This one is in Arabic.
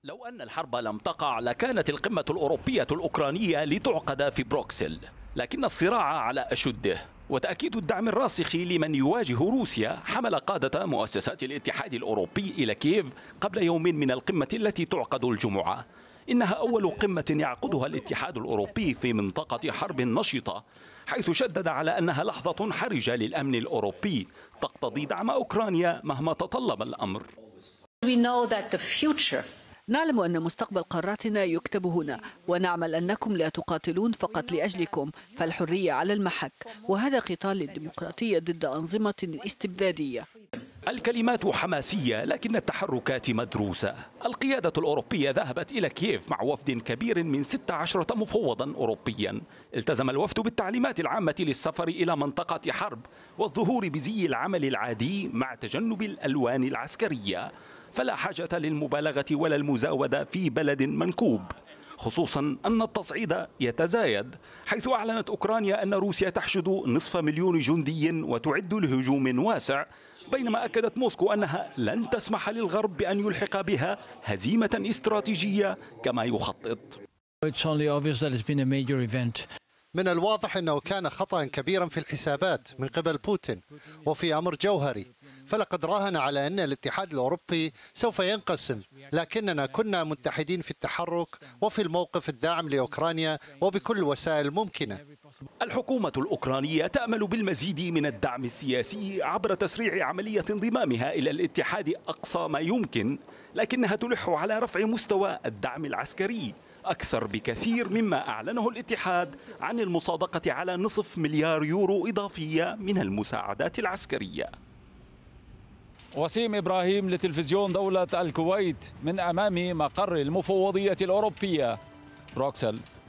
لو أن الحرب لم تقع لكانت القمة الأوروبية الأوكرانية لتعقد في بروكسل، لكن الصراع على أشده وتأكيد الدعم الراسخ لمن يواجه روسيا حمل قادة مؤسسات الاتحاد الأوروبي إلى كييف قبل يوم من القمة التي تعقد الجمعة. إنها أول قمة يعقدها الاتحاد الأوروبي في منطقة حرب نشطة، حيث شدد على أنها لحظة حرجة للأمن الأوروبي تقتضي دعم أوكرانيا مهما تطلب الأمر. نعلم أن مستقبل قاراتنا يكتب هنا، ونعمل أنكم لا تقاتلون فقط لأجلكم، فالحرية على المحك، وهذا قتال الديمقراطية ضد أنظمة استبدادية. الكلمات حماسية لكن التحركات مدروسة. القيادة الأوروبية ذهبت إلى كييف مع وفد كبير من 16 مفوضا أوروبيا. التزم الوفد بالتعليمات العامة للسفر إلى منطقة حرب والظهور بزي العمل العادي مع تجنب الألوان العسكرية، فلا حاجة للمبالغة ولا المزاودة في بلد منكوب، خصوصا أن التصعيد يتزايد، حيث أعلنت أوكرانيا أن روسيا تحشد نصف مليون جندي وتعد لهجوم واسع، بينما أكدت موسكو أنها لن تسمح للغرب بأن يلحق بها هزيمة استراتيجية كما يخطط. من الواضح أنه كان خطأ كبيرا في الحسابات من قبل بوتين وفي أمر جوهري، فلقد راهن على أن الاتحاد الأوروبي سوف ينقسم، لكننا كنا متحدين في التحرك وفي الموقف الداعم لأوكرانيا وبكل الوسائل الممكنة. الحكومة الأوكرانية تأمل بالمزيد من الدعم السياسي عبر تسريع عملية انضمامها إلى الاتحاد أقصى ما يمكن، لكنها تلح على رفع مستوى الدعم العسكري أكثر بكثير مما أعلنه الاتحاد عن المصادقة على نصف مليار يورو إضافية من المساعدات العسكرية. وسيم إبراهيم لتلفزيون دولة الكويت من أمام مقر المفوضية الأوروبية بروكسل.